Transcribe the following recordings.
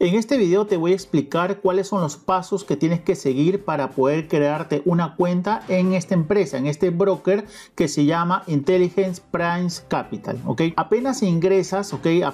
En este video te voy a explicar cuáles son los pasos que tienes que seguir para poder crearte una cuenta en esta empresa, en este broker que se llama Intelligence Price Capital, ¿ok? Apenas ingresas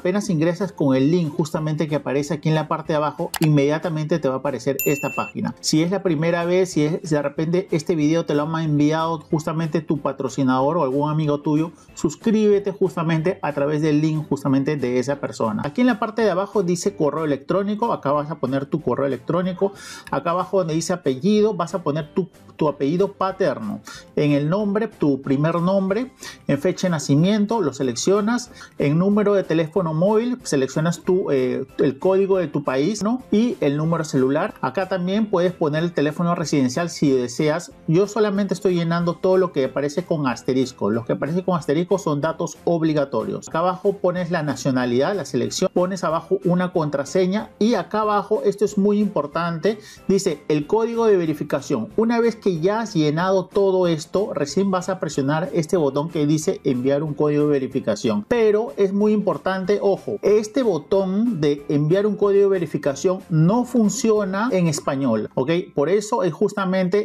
con el link justamente que aparece aquí en la parte de abajo, inmediatamente te va a aparecer esta página. Si es la primera vez, si de repente este video te lo ha enviado justamente tu patrocinador o algún amigo tuyo, suscríbete justamente a través del link justamente de esa persona. Aquí en la parte de abajo dice correo electrónico, acá vas a poner tu correo electrónico, acá abajo donde dice apellido vas a poner tu apellido paterno, en el nombre tu primer nombre, en fecha de nacimiento lo seleccionas, en número de teléfono móvil seleccionas el código de tu país, ¿no? Y el número celular. Acá también puedes poner el teléfono residencial si deseas. Yo solamente estoy llenando todo lo que aparece con asterisco. Los que aparecen con asterisco son datos obligatorios. Acá abajo pones la nacionalidad, la selección, pones abajo una contraseña y acá abajo, esto es muy importante, dice el código de verificación. Una vez que ya has llenado todo esto, recién vas a presionar este botón que dice enviar un código de verificación. Pero es muy importante, ojo, este botón de enviar un código de verificación no funciona en español, ¿ok? Por eso es justamente,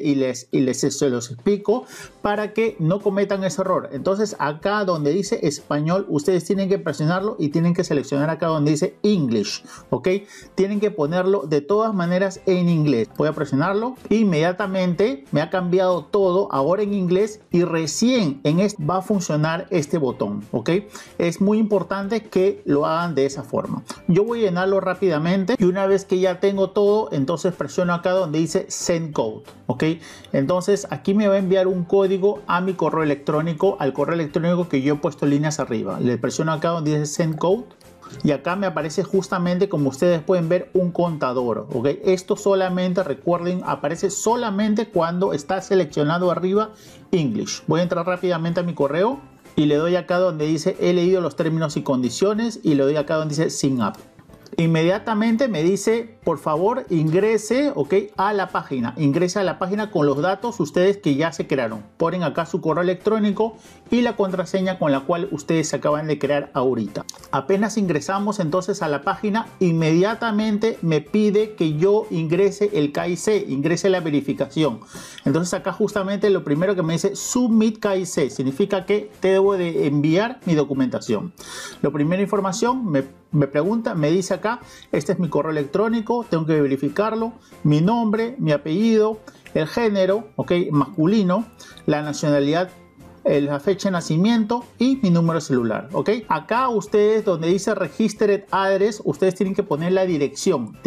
se los explico para que no cometan ese error. Entonces acá donde dice español, ustedes tienen que presionarlo y tienen que seleccionar acá donde dice English, ¿ok? Tienen que ponerlo de todas maneras en inglés. Voy a presionarlo, inmediatamente me ha cambiado todo ahora en inglés y recién en este va a funcionar este botón, ¿ok? Es muy importante que lo hagan de esa forma. Yo voy a llenarlo rápidamente y una vez que ya tengo todo, entonces presiono acá donde dice Send Code, ¿ok? Entonces aquí me va a enviar un código a mi correo electrónico, al correo electrónico que yo he puesto líneas arriba. Le presiono acá donde dice Send Code. Y acá me aparece justamente, como ustedes pueden ver, un contador, ¿ok? Esto solamente, recuerden, aparece solamente cuando está seleccionado arriba English. Voy a entrar rápidamente a mi correo y le doy acá donde dice he leído los términos y condiciones y le doy acá donde dice Sign Up. Inmediatamente me dice por favor ingrese, ¿ok? A la página, ingrese a la página con los datos ustedes que ya se crearon. Ponen acá su correo electrónico y la contraseña con la cual ustedes se acaban de crear ahorita. Apenas ingresamos entonces a la página, inmediatamente me pide que yo ingrese el KIC, ingrese la verificación. Entonces acá justamente lo primero que me dice Submit KIC, significa que te debo de enviar mi documentación. La primera información me pregunta, me dice acá, este es mi correo electrónico, tengo que verificarlo, mi nombre, mi apellido, el género, ok, masculino, la nacionalidad, la fecha de nacimiento y mi número celular, ok. Acá ustedes donde dice Registered Address, ustedes tienen que poner la dirección,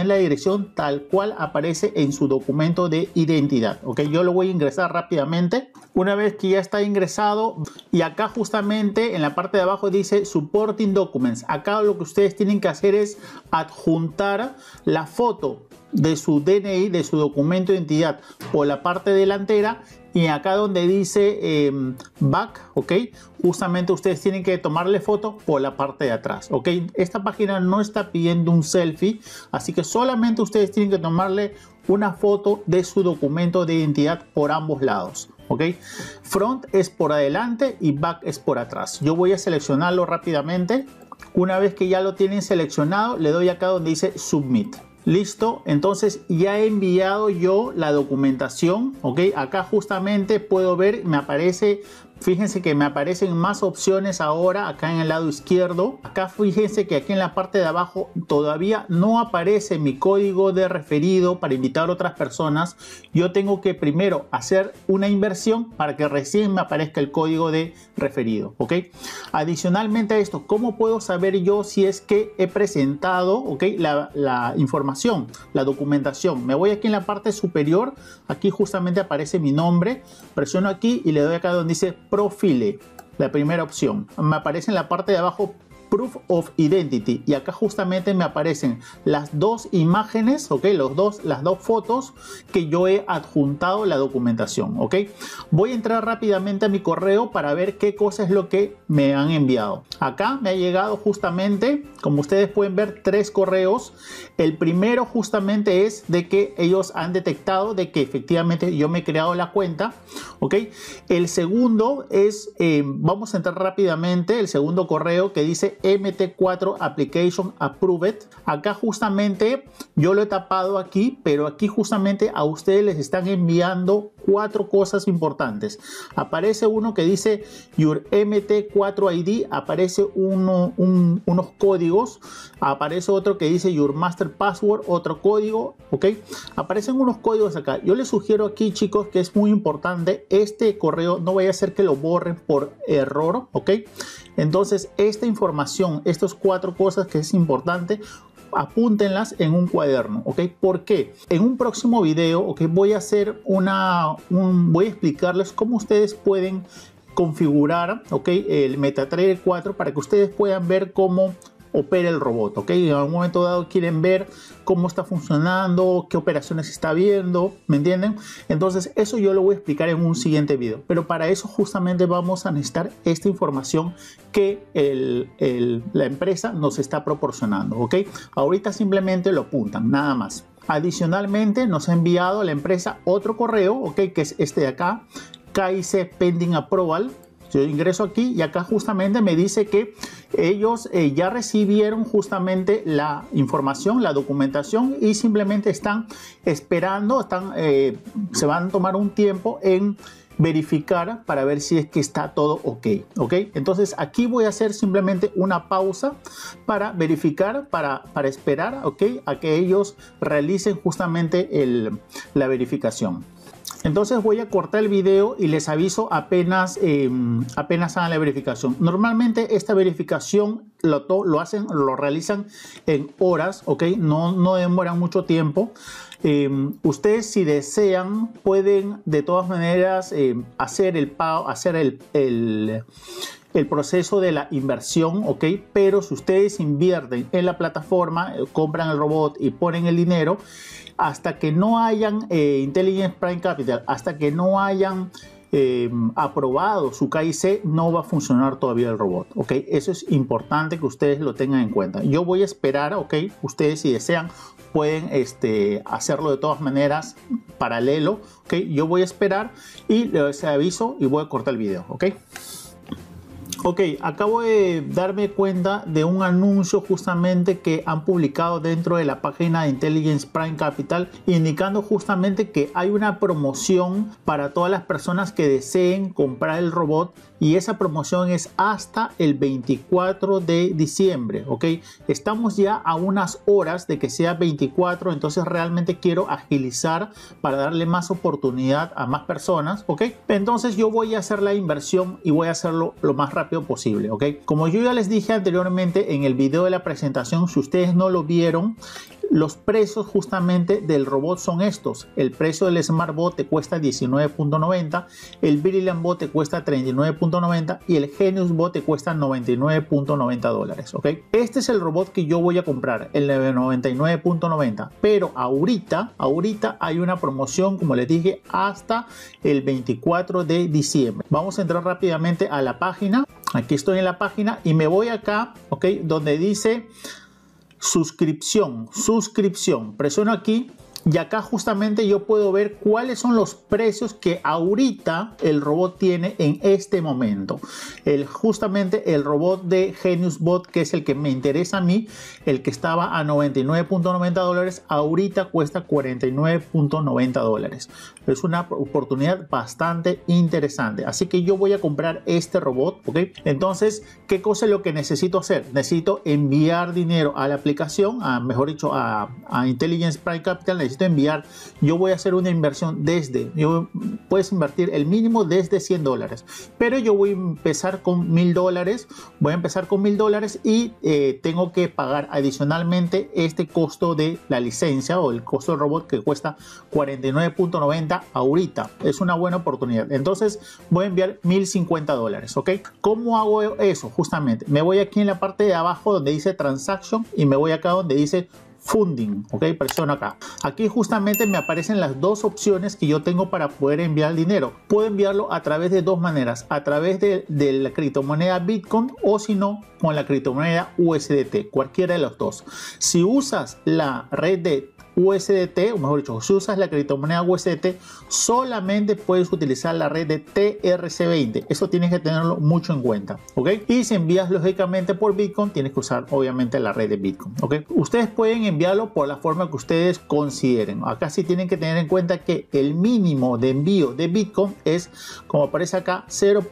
tal cual aparece en su documento de identidad, ok. Yo lo voy a ingresar rápidamente. Una vez que ya está ingresado, y acá justamente en la parte de abajo dice Supporting Documents. Acá lo que ustedes tienen que hacer es adjuntar la foto de su DNI, de su documento de identidad, por la parte delantera, y acá donde dice back, ok, justamente ustedes tienen que tomarle foto por la parte de atrás, ok. Esta página no está pidiendo un selfie, así que solamente ustedes tienen que tomarle una foto de su documento de identidad por ambos lados, ok. Front es por adelante y back es por atrás. Yo voy a seleccionarlo rápidamente. Una vez que ya lo tienen seleccionado, le doy acá donde dice Submit. Listo, entonces ya he enviado yo la documentación, ok. Acá justamente puedo ver, me aparece, fíjense que me aparecen más opciones ahora acá en el lado izquierdo. Acá fíjense que aquí en la parte de abajo todavía no aparece mi código de referido para invitar a otras personas. Yo tengo que primero hacer una inversión para que recién me aparezca el código de referido, ok. Adicionalmente a esto, ¿cómo puedo saber yo si es que he presentado, ok, la información, la documentación? Me voy aquí en la parte superior, aquí justamente aparece mi nombre, presiono aquí y le doy acá donde dice Profile, la primera opción. Me aparece en la parte de abajo Proof of Identity y acá justamente me aparecen las dos imágenes, ok, las dos fotos que yo he adjuntado la documentación, ok. Voy a entrar rápidamente a mi correo para ver qué cosa es lo que me han enviado. Acá me ha llegado justamente, como ustedes pueden ver, 3 correos. El primero justamente es de que ellos han detectado de que efectivamente yo me he creado la cuenta, ok. El segundo es, vamos a entrar rápidamente, el segundo correo que dice MT4 Application Approved. Acá justamente yo lo he tapado aquí, pero aquí justamente a ustedes les están enviando 4 cosas importantes. Aparece uno que dice Your MT4 ID, aparece unos códigos, aparece otro que dice Your Master Password, otro código, ok. Aparecen unos códigos acá. Yo les sugiero aquí, chicos, que es muy importante este correo, no vaya a ser que lo borren por error, ok. Entonces esta información, estas 4 cosas que es importante, apúntenlas en un cuaderno, ¿ok? ¿Por qué? En un próximo video, ¿ok? Voy a hacer voy a explicarles cómo ustedes pueden configurar, ¿ok? El MetaTrader 4 para que ustedes puedan ver cómo opera el robot, ¿ok? En algún momento dado quieren ver cómo está funcionando, qué operaciones está viendo, ¿me entienden? Entonces eso yo lo voy a explicar en un siguiente video, pero para eso justamente vamos a necesitar esta información que la empresa nos está proporcionando, ¿ok? Ahorita simplemente lo apuntan, nada más. Adicionalmente nos ha enviado la empresa otro correo, ¿ok? Que es este de acá, KIC Pending Approval. Yo ingreso aquí y acá justamente me dice que ellos ya recibieron justamente la información, la documentación y simplemente están esperando, se van a tomar un tiempo en verificar para ver si es que está todo ok, ¿ok? Entonces aquí voy a hacer simplemente una pausa para verificar, para esperar, ¿ok? A que ellos realicen justamente la verificación. Entonces voy a cortar el video y les aviso apenas hagan la verificación. Normalmente esta verificación lo realizan en horas, ¿ok? No demoran mucho tiempo. Ustedes, si desean, pueden de todas maneras hacer el pago, hacer el proceso de la inversión, ¿ok? Pero si ustedes invierten en la plataforma, compran el robot y ponen el dinero, hasta que no hayan Intelligence Prime Capital, hasta que no hayan aprobado su KIC, no va a funcionar todavía el robot, ¿ok? Eso es importante que ustedes lo tengan en cuenta. Yo voy a esperar, ¿ok? Ustedes, si desean, pueden hacerlo de todas maneras paralelo, ¿ok? Yo voy a esperar y les aviso y voy a cortar el video, ¿ok? Ok, acabo de darme cuenta de un anuncio justamente que han publicado dentro de la página de Intelligence Prime Capital, indicando justamente que hay una promoción para todas las personas que deseen comprar el robot, y esa promoción es hasta el 24 de diciembre, ok. Estamos ya a unas horas de que sea 24, entonces realmente quiero agilizar para darle más oportunidad a más personas, ok. Entonces yo voy a hacer la inversión y voy a hacerlo lo más rápido posible, ok. Como yo ya les dije anteriormente en el video de la presentación, si ustedes no lo vieron, los precios justamente del robot son estos. El precio del SmartBot te cuesta 19.90, el Brilliant Bot te cuesta 39.90 y el Genius Bot te cuesta 99.90 dólares, ok. Este es el robot que yo voy a comprar, el de 99.90, pero ahorita hay una promoción, como les dije, hasta el 24 de diciembre. Vamos a entrar rápidamente a la página. Aquí estoy en la página y me voy acá, ok, donde dice suscripción, presiono aquí y acá justamente yo puedo ver cuáles son los precios que ahorita el robot tiene en este momento. Justamente el robot de Genius Bot, que es el que me interesa a mí, el que estaba a 99.90 dólares, ahorita cuesta 49.90 dólares. Es una oportunidad bastante interesante, así que yo voy a comprar este robot, ¿ok? Entonces, ¿qué cosa es lo que necesito hacer? Necesito enviar dinero a la aplicación, mejor dicho, a Intelligence Prime Capital. Necesito enviar, yo voy a hacer una inversión puedes invertir el mínimo desde 100 dólares, pero yo voy a empezar con $1000, y tengo que pagar adicionalmente este costo de la licencia o el costo del robot, que cuesta 49.90 ahorita. Es una buena oportunidad, entonces voy a enviar $1050, ¿ok? ¿Cómo hago eso? Justamente me voy aquí en la parte de abajo donde dice Transaction y me voy acá donde dice Funding, ok, presiono acá. Aquí justamente me aparecen las dos opciones que yo tengo para poder enviar el dinero. Puedo enviarlo a través de dos maneras, a través de la criptomoneda Bitcoin, o si no, con la criptomoneda USDT, cualquiera de los dos. Si usas la red de USDT, o mejor dicho, si usas la criptomoneda USDT, solamente puedes utilizar la red de TRC20. Eso tienes que tenerlo mucho en cuenta, ¿ok? Y si envías lógicamente por Bitcoin, tienes que usar obviamente la red de Bitcoin, ¿ok? Ustedes pueden enviarlo por la forma que ustedes consideren. Acá sí tienen que tener en cuenta que el mínimo de envío de Bitcoin es, como aparece acá,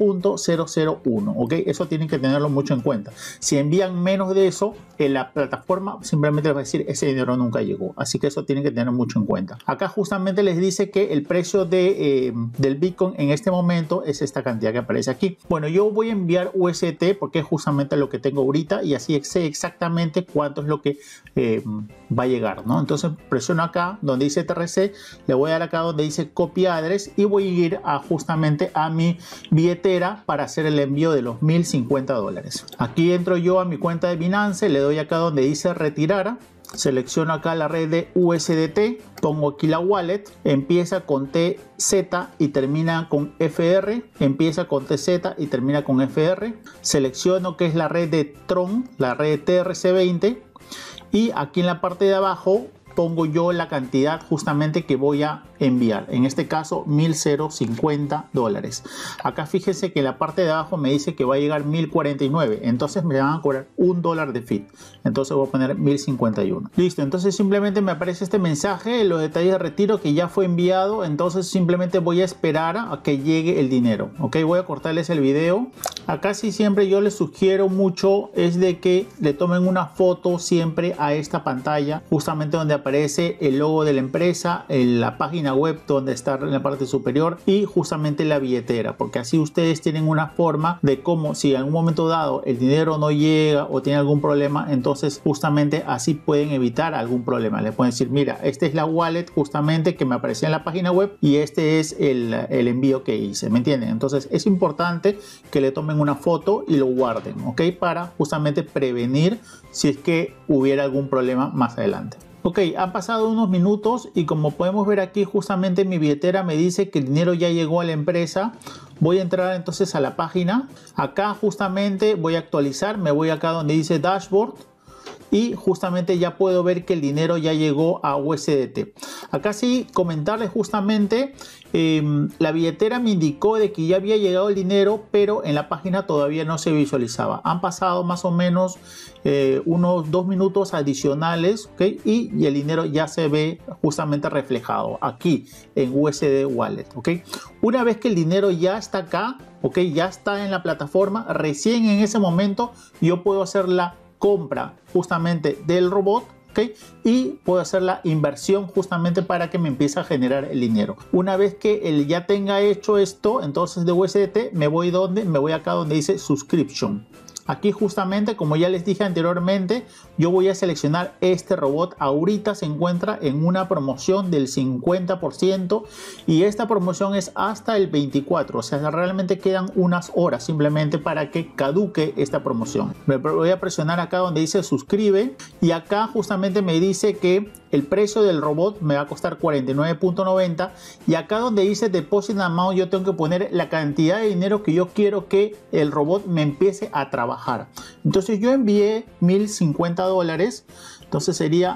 0.001, ¿ok? Eso tienen que tenerlo mucho en cuenta. Si envían menos de eso, en la plataforma simplemente les va a decir ese dinero nunca llegó. Así que eso tienen que tener mucho en cuenta. Acá justamente les dice que el precio del Bitcoin en este momento es esta cantidad que aparece aquí. Bueno, yo voy a enviar USDT porque es justamente lo que tengo ahorita y así sé exactamente cuánto es lo que va a llegar, ¿no? Entonces presiono acá donde dice TRC, le voy a dar acá donde dice copy address y voy a ir justamente a mi billetera para hacer el envío de los $1050. Aquí entro yo a mi cuenta de Binance, le doy acá donde dice retirar. Selecciono acá la red de USDT, pongo aquí la wallet, empieza con TZ y termina con FR, empieza con TZ y termina con FR. Selecciono que es la red de Tron, la red de TRC20 y aquí en la parte de abajo pongo yo la cantidad justamente que voy a enviar, en este caso $1050. Acá fíjense que en la parte de abajo me dice que va a llegar 1049, entonces me van a cobrar $1 de fee, entonces voy a poner 1051. Listo, entonces simplemente me aparece este mensaje, los detalles de retiro que ya fue enviado, entonces simplemente voy a esperar a que llegue el dinero, ok. Voy a cortarles el video. Acá sí siempre yo les sugiero mucho es de que le tomen una foto siempre a esta pantalla, justamente donde aparece el logo de la empresa, en la página web donde está en la parte superior y justamente la billetera, porque así ustedes tienen una forma de cómo, si en algún momento dado el dinero no llega o tiene algún problema, entonces justamente así pueden evitar algún problema. Les pueden decir, mira, esta es la wallet justamente que me aparecía en la página web y este es el envío que hice, ¿me entienden? Entonces es importante que le tomen una foto y lo guarden, ok, para justamente prevenir si es que hubiera algún problema más adelante. Ok, han pasado unos minutos y como podemos ver aquí justamente mi billetera me dice que el dinero ya llegó a la empresa. Voy a entrar entonces a la página. Acá justamente voy a actualizar, me voy acá donde dice Dashboard. Y justamente ya puedo ver que el dinero ya llegó a USDT. Acá sí comentarles justamente la billetera me indicó de que ya había llegado el dinero, pero en la página todavía no se visualizaba. Han pasado más o menos unos 2 minutos adicionales, ¿okay? Y el dinero ya se ve justamente reflejado aquí en USD Wallet, ¿okay? Una vez que el dinero ya está acá, ¿okay? Ya está en la plataforma, recién en ese momento yo puedo hacer la compra justamente del robot, ¿okay? Y puedo hacer la inversión justamente para que me empiece a generar el dinero. Una vez que él ya tenga hecho esto, entonces de USDT me voy acá donde dice subscription. Aquí justamente, como ya les dije anteriormente, yo voy a seleccionar este robot. Ahorita se encuentra en una promoción del 50% y esta promoción es hasta el 24. O sea, realmente quedan unas horas simplemente para que caduque esta promoción. Me voy a presionar acá donde dice suscribe y acá justamente me dice que el precio del robot me va a costar 49.90 y acá donde dice deposit amount yo tengo que poner la cantidad de dinero que yo quiero que el robot me empiece a trabajar. Entonces yo envié $1050, entonces sería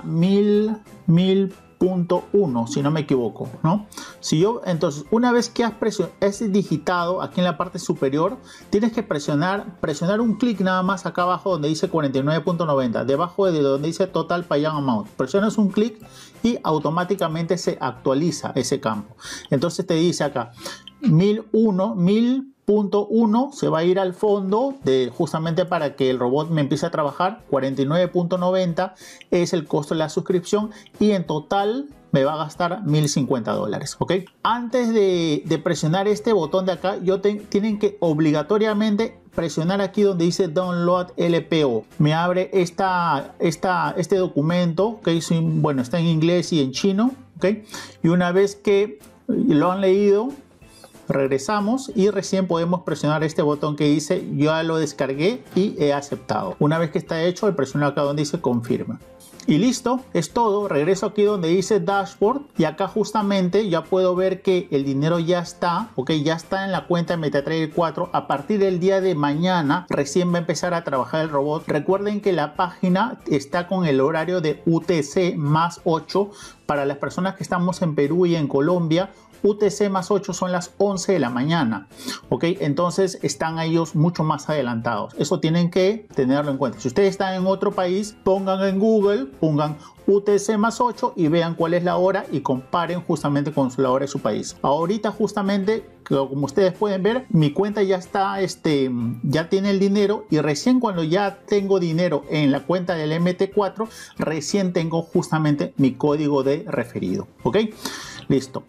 1000.1 si no me equivoco, ¿no? Si yo, entonces una vez que has digitado aquí en la parte superior, tienes que presionar un clic nada más acá abajo donde dice 49.90, debajo de donde dice total payout amount. Presionas un clic y automáticamente se actualiza ese campo. Entonces te dice acá 1000.1 se va a ir al fondo justamente para que el robot me empiece a trabajar. 49.90 es el costo de la suscripción y en total me va a gastar $1050, ¿ok? Antes de presionar este botón de acá, tienen que obligatoriamente presionar aquí donde dice Download LPO. Me abre este documento, que bueno, está en inglés y en chino, ¿ok? Y una vez que lo han leído, regresamos y recién podemos presionar este botón que dice yo ya lo descargué y he aceptado. Una vez que está hecho, el presiono acá donde dice confirma. Y listo, es todo. Regreso aquí donde dice Dashboard y acá justamente ya puedo ver que el dinero ya está, ok, ya está en la cuenta de MetaTrader 4. A partir del día de mañana recién va a empezar a trabajar el robot. Recuerden que la página está con el horario de UTC más 8 para las personas que estamos en Perú y en Colombia. UTC más 8 son las 11 de la mañana, ok, entonces están ellos mucho más adelantados. Eso tienen que tenerlo en cuenta. Si ustedes están en otro país, pongan en Google, pongan UTC más 8 y vean cuál es la hora y comparen justamente con la hora de su país. Ahorita justamente, como ustedes pueden ver, mi cuenta ya está, ya tiene el dinero, y recién cuando ya tengo dinero en la cuenta del MT4, recién tengo justamente mi código de referido, ok, listo.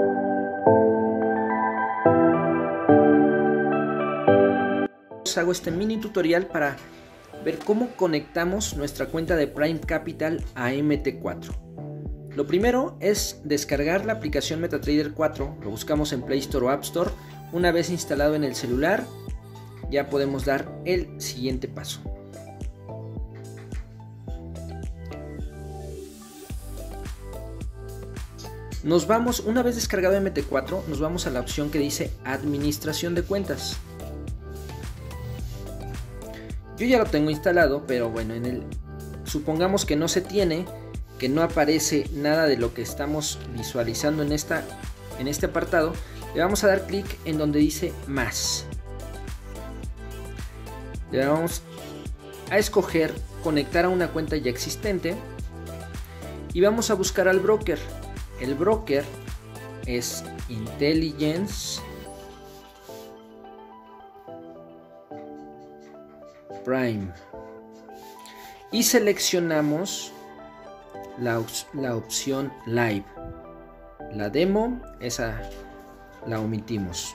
Hago este mini tutorial para ver cómo conectamos nuestra cuenta de Prime Capital a MT4. Lo primero es descargar la aplicación MetaTrader 4, lo buscamos en Play Store o App Store. Una vez instalado en el celular, ya podemos dar el siguiente paso. Nos vamos, una vez descargado MT4, nos vamos a la opción que dice Administración de cuentas. Yo ya lo tengo instalado, pero bueno, supongamos que no se tiene, que no aparece nada de lo que estamos visualizando en este apartado. Le vamos a dar clic en donde dice Más. Le vamos a escoger Conectar a una cuenta ya existente y vamos a buscar al broker. El broker es Intelligence Prime y seleccionamos la opción Live. La demo, esa la omitimos.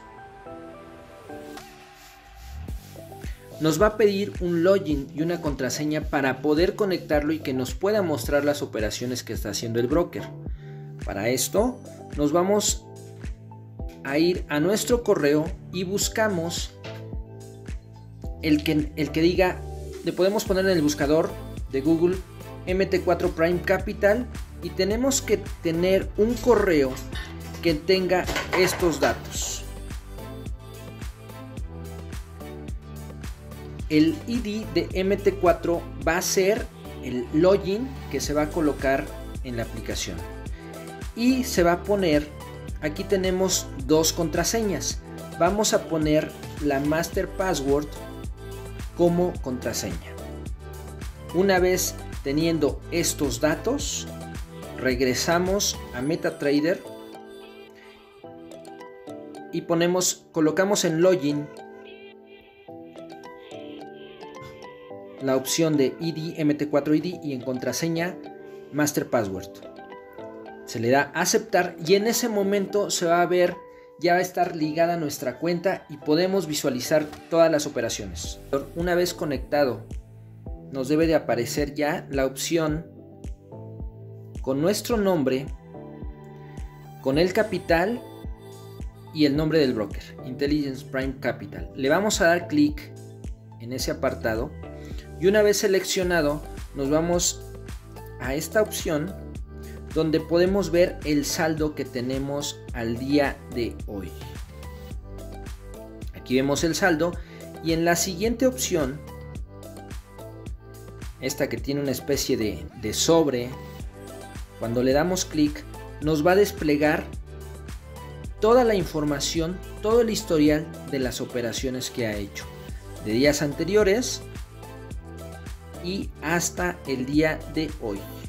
Nos va a pedir un login y una contraseña para poder conectarlo y que nos pueda mostrar las operaciones que está haciendo el broker. Para esto nos vamos a ir a nuestro correo y buscamos el que diga, le podemos poner en el buscador de Google MT4 Prime Capital, y tenemos que tener un correo que tenga estos datos. El ID de MT4 va a ser el login que se va a colocar en la aplicación y se va a poner, aquí tenemos dos contraseñas, vamos a poner la master password como contraseña. Una vez teniendo estos datos, regresamos a MetaTrader y colocamos en login la opción de ID, MT4 ID, y en contraseña master password. Se le da a aceptar y en ese momento se va a ver, ya va a estar ligada a nuestra cuenta y podemos visualizar todas las operaciones. Una vez conectado, nos debe de aparecer ya la opción con nuestro nombre, con el capital y el nombre del broker, Intelligence Prime Capital. Le vamos a dar clic en ese apartado y una vez seleccionado nos vamos a esta opción donde podemos ver el saldo que tenemos al día de hoy. Aquí vemos el saldo y en la siguiente opción, esta que tiene una especie de sobre, cuando le damos clic nos va a desplegar toda la información, todo el historial de las operaciones que ha hecho de días anteriores y hasta el día de hoy.